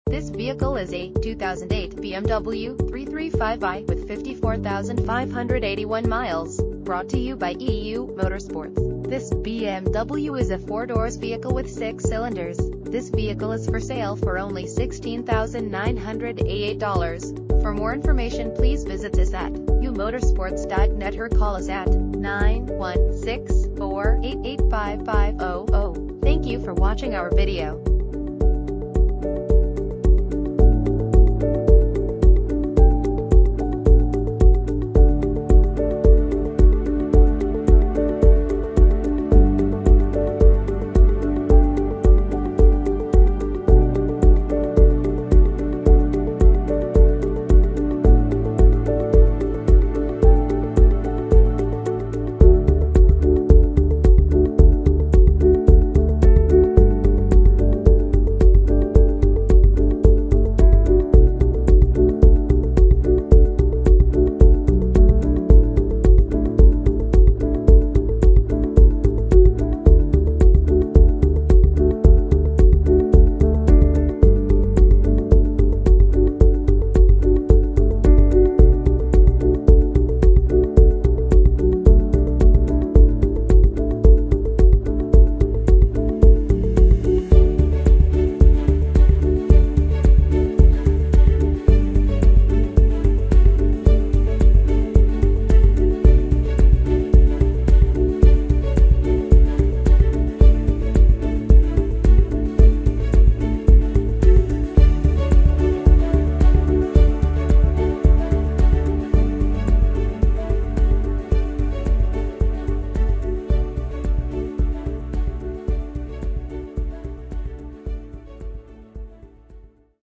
This vehicle is a 2008 BMW 335i with 54,581 miles. Brought to you by EU Motorsports. This BMW is a 4-door vehicle with 6 cylinders. This vehicle is for sale for only $16,988. For more information, please visit us at umotorsports.net or call us at 916-488-5500. Thank you for watching our video.